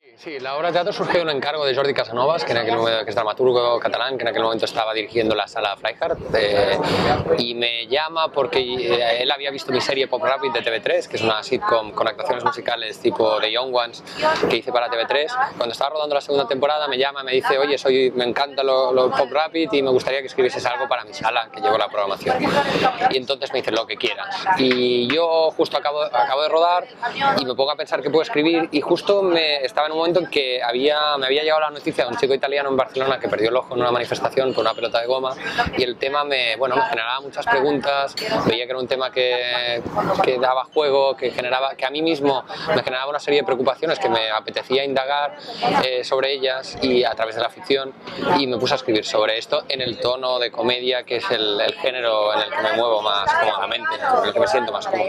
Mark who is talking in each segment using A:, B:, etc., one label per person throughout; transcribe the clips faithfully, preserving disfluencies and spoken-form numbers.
A: Sí, la obra de teatro surgió de un encargo de Jordi Casanovas, que, en aquel momento, que es dramaturgo catalán, que en aquel momento estaba dirigiendo la sala Freiheit, eh, y me llama porque eh, él había visto mi serie Pop Rapid de T V tres, que es una sitcom con actuaciones musicales tipo The Young Ones, que hice para T V tres. Cuando estaba rodando la segunda temporada me llama y me dice: oye, soy, me encanta lo, lo Pop Rapid y me gustaría que escribieses algo para mi sala, que llevo la programación. Y entonces me dice: lo que quieras. Y yo justo acabo, acabo de rodar y me pongo a pensar que puedo escribir, y justo me estaba en un momento en que había, me había llegado la noticia de un chico italiano en Barcelona que perdió el ojo en una manifestación con una pelota de goma, y el tema me, bueno, me generaba muchas preguntas. Veía que era un tema que, que daba juego, que, generaba, que a mí mismo me generaba una serie de preocupaciones que me apetecía indagar eh, sobre ellas, y a través de la ficción, y me puse a escribir sobre esto en el tono de comedia, que es el, el género en el que me muevo más cómodamente, en el que me siento más cómodo.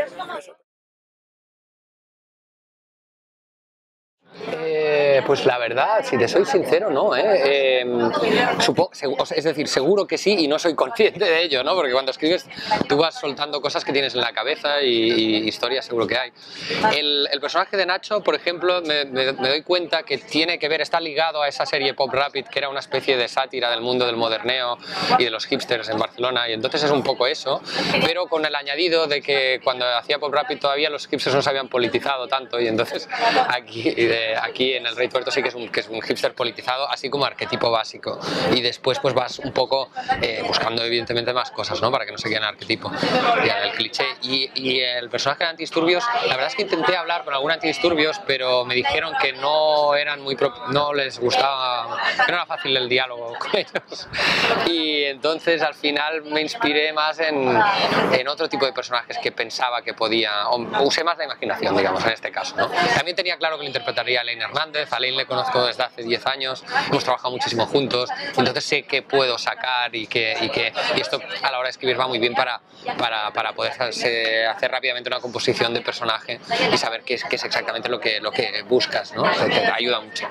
A: Eh, pues la verdad, si te soy sincero, no, ¿eh? Eh, supongo, es decir, seguro que sí, y no soy consciente de ello, ¿no? Porque cuando escribes tú vas soltando cosas que tienes en la cabeza, y, y historias seguro que hay. El, el personaje de Nacho, por ejemplo, me, me, me doy cuenta que tiene que ver, está ligado a esa serie Pop Rapid, que era una especie de sátira del mundo del moderneo y de los hipsters en Barcelona, y entonces es un poco eso, pero con el añadido de que cuando hacía Pop Rapid todavía los hipsters no se habían politizado tanto, y entonces aquí... De, aquí en el Rey Tuerto sí que es, un, que es un hipster politizado, así como arquetipo básico, y después pues vas un poco eh, buscando evidentemente más cosas, ¿no? Para que no se quede en arquetipo y en el cliché. Y, y el personaje de Antidisturbios, la verdad es que intenté hablar con algún Antidisturbios, pero me dijeron que no eran muy pro, no les gustaba, que no era fácil el diálogo con ellos, y entonces al final me inspiré más en, en otro tipo de personajes que pensaba que podía, o usé más la imaginación, digamos, en este caso, ¿no? También tenía claro que lo interpretaría a Elaine Hernández. A Elaine le conozco desde hace diez años, hemos trabajado muchísimo juntos, entonces sé qué puedo sacar, y que, y que y esto a la hora de escribir va muy bien para, para, para poder hacer, hacer rápidamente una composición de personaje y saber qué es, qué es exactamente lo que, lo que buscas, ¿no? Te, te ayuda mucho.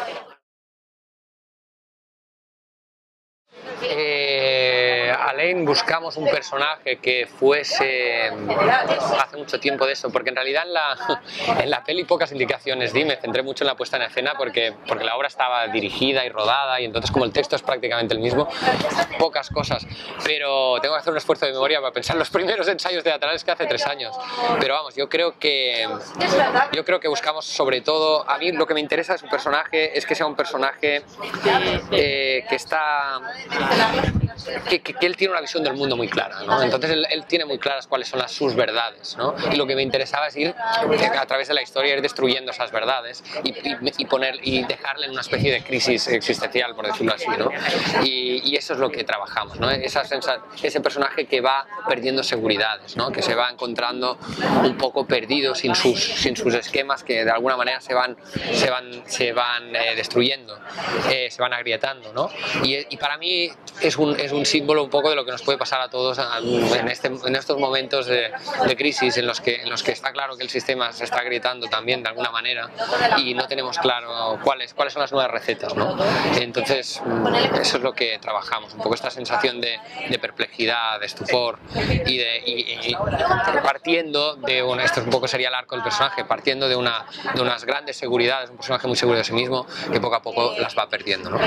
A: Eh, Alain, buscamos un personaje que fuese, hace mucho tiempo de eso, porque en realidad en la, en la peli pocas indicaciones di, me centré mucho en la puesta en escena, porque, porque la obra estaba dirigida y rodada, y entonces como el texto es prácticamente el mismo, pocas cosas, pero tengo que hacer un esfuerzo de memoria para pensar los primeros ensayos teatrales que hace tres años, pero vamos, yo creo que yo creo que buscamos sobre todo, a mí lo que me interesa de su personaje es que sea un personaje eh, que está Que, que, que él tiene una visión del mundo muy clara, ¿no? Entonces él, él tiene muy claras cuáles son las, sus verdades, ¿no? Y lo que me interesaba es ir a través de la historia, ir destruyendo esas verdades y, y, y, poner, y dejarle en una especie de crisis existencial, por decirlo así, ¿no? Y, y eso es lo que trabajamos, ¿no? Esa sensa, ese personaje que va perdiendo seguridades, ¿no? Que se va encontrando un poco perdido, sin sus, sin sus esquemas, que de alguna manera se van, se van, se van eh, destruyendo, eh, se van agrietando, ¿no? Y, y para mí es un, es un símbolo un poco de lo que nos puede pasar a todos en, este, en estos momentos de, de crisis en los, que, en los que está claro que el sistema se está agrietando también de alguna manera, y no tenemos claro cuáles, cuáles son las nuevas recetas, ¿no? Entonces eso es lo que trabajamos, un poco esta sensación de, de perplejidad, de estupor, y, de, y, y partiendo de una, esto un poco sería el arco del personaje, partiendo de, una, de unas grandes seguridades, un personaje muy seguro de sí mismo que poco a poco las va perdiendo, ¿no?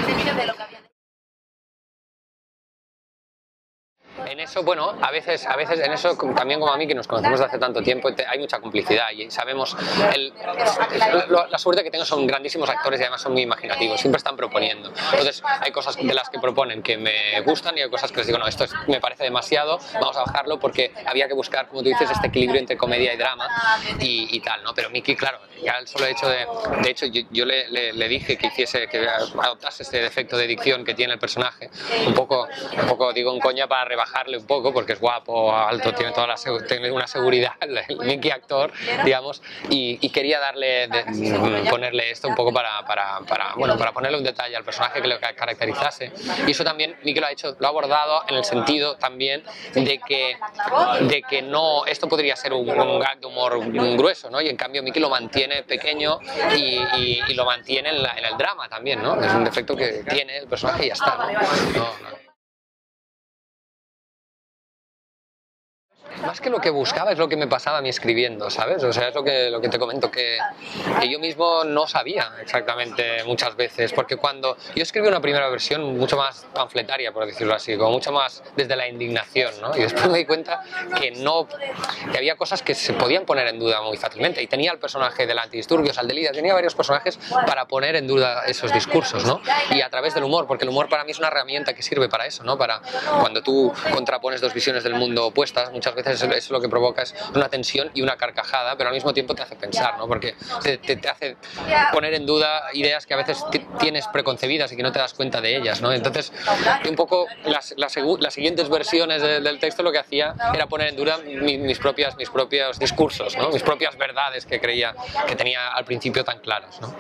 A: En eso, bueno, a veces, a veces en eso también, como a mí, que nos conocemos desde hace tanto tiempo, hay mucha complicidad y sabemos, el, la, la suerte que tengo son grandísimos actores y además son muy imaginativos, siempre están proponiendo. Entonces hay cosas de las que proponen que me gustan y hay cosas que les digo, no, esto es, me parece demasiado, vamos a bajarlo, porque había que buscar, como tú dices, este equilibrio entre comedia y drama y, y tal, ¿no? Pero Miki, claro, ya el solo hecho de, de hecho yo, yo le, le, le dije que hiciese, que adoptase este defecto de dicción que tiene el personaje, un poco, un poco digo en coña para rebajar un poco, porque es guapo, alto, tiene toda la tiene una seguridad, el Miki actor, digamos, y, y quería darle, de, ponerle esto un poco para, para, para, bueno, para ponerle un detalle al personaje que lo caracterizase, y eso también Miki lo ha hecho, lo ha abordado en el sentido también de que, de que no, esto podría ser un, un gag de humor grueso, ¿no? Y en cambio Miki lo mantiene pequeño y, y, y lo mantiene en, la, en el drama también, ¿no? Es un defecto que tiene el personaje y ya está, ¿no? No, no. más que lo que buscaba es lo que me pasaba a mí escribiendo, ¿sabes? O sea, es lo que, lo que te comento, que, que yo mismo no sabía exactamente muchas veces, porque cuando yo escribí una primera versión mucho más panfletaria, por decirlo así, como mucho más desde la indignación, ¿no? Y después me di cuenta que no, que había cosas que se podían poner en duda muy fácilmente, y tenía el personaje del antidisturbios, al de Lidia, tenía varios personajes para poner en duda esos discursos, ¿no? Y a través del humor, porque el humor para mí es una herramienta que sirve para eso, ¿no? Para cuando tú contrapones dos visiones del mundo opuestas, muchas veces eso lo que provoca es una tensión y una carcajada, pero al mismo tiempo te hace pensar, ¿no? Porque te, te, te hace poner en duda ideas que a veces tienes preconcebidas y que no te das cuenta de ellas, ¿no? Entonces, un poco las, las, las siguientes versiones de, del texto lo que hacía era poner en duda mis, mis, propias, mis propios discursos, ¿no? Mis propias verdades que creía que tenía al principio tan claras, ¿no?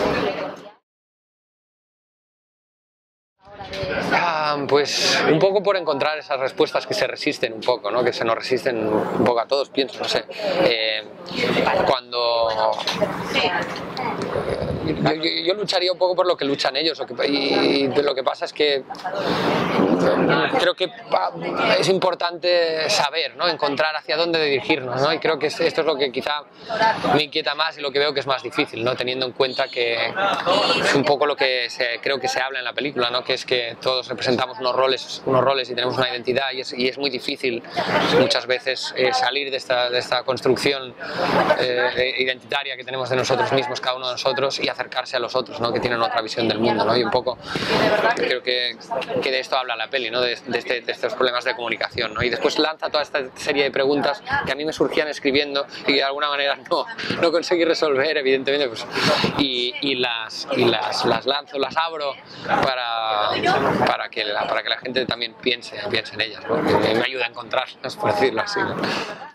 A: Ah, pues un poco por encontrar esas respuestas que se resisten un poco, ¿no? Que se nos resisten un poco a todos, pienso, no sé. Eh, cuando... Yo, yo, yo lucharía un poco por lo que luchan ellos, lo que, y, y lo que pasa es que creo que es importante saber, ¿no? Encontrar hacia dónde dirigirnos, ¿no? Y creo que esto es lo que quizá me inquieta más y lo que veo que es más difícil, ¿no? Teniendo en cuenta que es un poco lo que se, creo que se habla en la película, ¿no? Que es que todos representamos unos roles, unos roles y tenemos una identidad, y es, y es muy difícil muchas veces eh, salir de esta, de esta construcción eh, identitaria que tenemos de nosotros mismos, cada uno de nosotros, y acercarse a los otros, ¿no? Que tienen otra visión del mundo, ¿no? Y un poco creo que, que de esto habla la peli, ¿no? De, de, este, de estos problemas de comunicación, ¿no? Y después lanza toda esta serie de preguntas que a mí me surgían escribiendo y que de alguna manera no, no conseguí resolver, evidentemente, pues, y, y, las, y las, las lanzo, las abro para, para, que la, para que la gente también piense, piense en ellas, ¿no? Que me ayuda a encontrarlas, por decirlo así, ¿no?